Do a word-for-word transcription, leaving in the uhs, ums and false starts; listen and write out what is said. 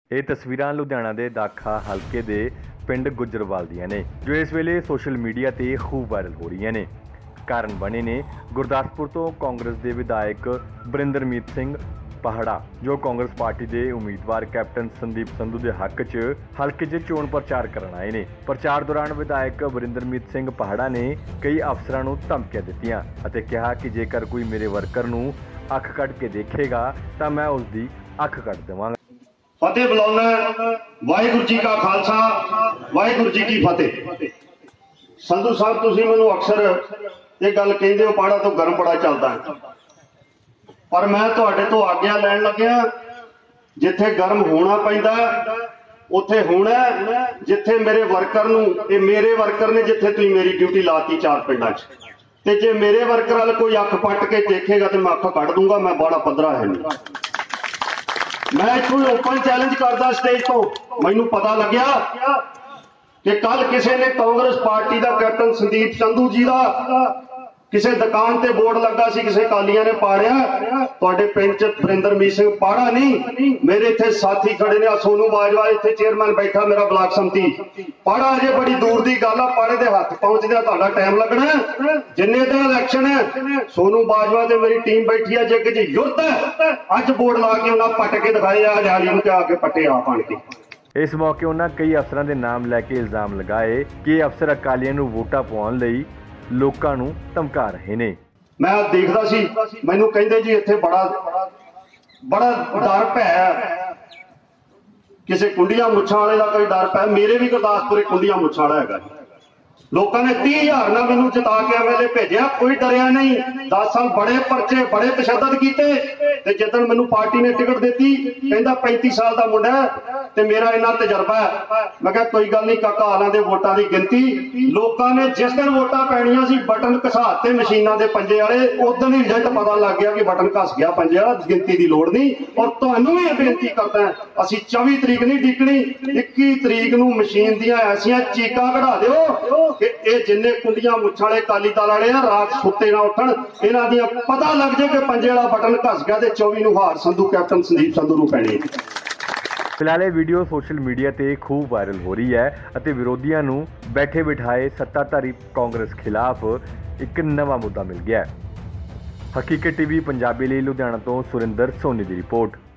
ਇਹ ਤਸਵੀਰਾਂ ਲੁਧਿਆਣਾ ਦੇ ਦਾਖਾ ਹਲਕੇ ਦੇ ਪਿੰਡ ਗੁਜਰਵਾਲ ਦੀਆਂ ਨੇ ਜੋ ਇਸ ਵੇਲੇ ਸੋਸ਼ਲ ਮੀਡੀਆ ਤੇ ਖੂਬ ਵਾਇਰਲ ਹੋ ਰਹੀਆਂ ਨੇ। ਕਾਰਨ ਬਣੇ ਨੇ ਗੁਰਦਾਸਪੁਰ ਤੋਂ ਕਾਂਗਰਸ ਦੇ ਵਿਧਾਇਕ ਵਰਿੰਦਰਮੀਤ ਸਿੰਘ ਪਹਾੜਾ ਜੋ ਕਾਂਗਰਸ ਪਾर्टी के उम्मीदवार कैप्टन संदीप संधू के हक च हल्के च चोण प्रचार करन आए ने। प्रचार दौरान विधायक वरिंदरमीत सिंह पहाड़ा ने कई अफसरां नूं धमकियां दित्तियां अते कहा कि जेकर कोई मेरे वर्कर नूं अख कट के देखेगा तां मैं उसकी अख कट देवांगा। फतेह बुलाउणा वाहिगुरू जी का खालसा वाहिगुरू जी की फतेह। संधू साहब तुसीं मैनूं अक्सर ये गल कहिंदे हो पहाड़ा तो गर्म बड़ा चलदा है, पर मैं तुहाडे तो आग्या लैण लग्या जिथे गर्म होना पैंदा उत्थे होना, जिथे मेरे वर्कर नूं ते मेरे वर्कर ने जिथे तुसीं मेरी ड्यूटी लाती चार पिंडां च ते जे मेरे वर्कर वाल कोई अख पट के देखेगा तो मैं अख कट दूंगा। मैं बड़ा पद्धरा है नहीं। मैं इत्थों ओपन चैलेंज करदा स्टेज तो मैनूं पता लग्या कि कल किसी ने कांग्रेस पार्टी का कैप्टन संदीप संधू जी का किसी दुकान ते बोर्ड लगा सी, किसी कालियां ने पाड़िया तुहाडे पिंड च वरिंदरमीत सिंह पहाड़ा नहीं, मेरे इत्थे साथी खड़े ने सोनू बाजवा इत्थे चेयरमैन बैठा मेरा ब्लॉक समिति पहाड़ा अजे बड़ी दूर की गल आ, पहाड़े दे हत्थ पहुंचदे तुहाडा टाइम लगना। जिन्ने दिन इलैक्शन है सोनू बाजवा ते मेरी टीम बैठी है जग जी युद्ध है, अज बोर्ड ला के उन्हां पट के दिखाए आ जाली नूं ते आके पट्टे आप आण के। इस मौके उन्होंने कई अफसरों के नाम लैके इल्जाम लगाए कि अफसर अकालियां नूं वोटां पाउण लई लोकां नूं धमका रहे ने। मैं देखदा सी मैनूं कहिंदे जी इत्थे बड़ा बड़ा डर पै किसी कुंडियां मुच्छां वाले का कोई डर पै। मेरे भी गुरदासपुर कुंडियां मुच्छां वाला हैगा, लोगों ने तीह हजार ना मैनूं जिता के एमएलए भेजा, कोई डरिया नहीं। दस साल बड़े परचे बड़े तशद्दद कीते ते जिद्दण मैनूं पार्टी ने टिकट दित्ती कहंदा पैंती साल का मुंडा ते मेरा इन्ना तजर्बा है। मैं कहा कोई गल नहीं काका, आलां दे वोटां दी गिनती लोकां ने जिस दिन वोटां पैणियां सी बटन घसाते मशीनां दे पंजे वाले उदण ही रिजल्ट पता लग गया कि बटन घस गया पंजे वाला, गिनती की लोड़ नहीं। और तुहानूं भी बेनती करदा असीं चौबी तरीक नहीं डिकणी, इक्की तरीक नूं मशीन दीयां ऐसियां चीकां कढा दिओ कि ये जिन्ने कुंडियां मुच्छां वाले काली दल वाले आ रात सुत्ते ना उठण, इन्हां दी पता लग जाए कि पंजे वाला बटन घस गया ते चौबी नूं हार संधू कैप्टन संदीप संधू नूं पैणी। फिलहाल ये वीडियो सोशल मीडिया ते खूब वायरल हो रही है अते विरोधियों नूं बैठे बिठाए सत्ताधारी कांग्रेस खिलाफ एक नवा मुद्दा मिल गया है। हकीकत टीवी पंजाबी लिए लुधियाना तो सुरिंदर सोनी की रिपोर्ट।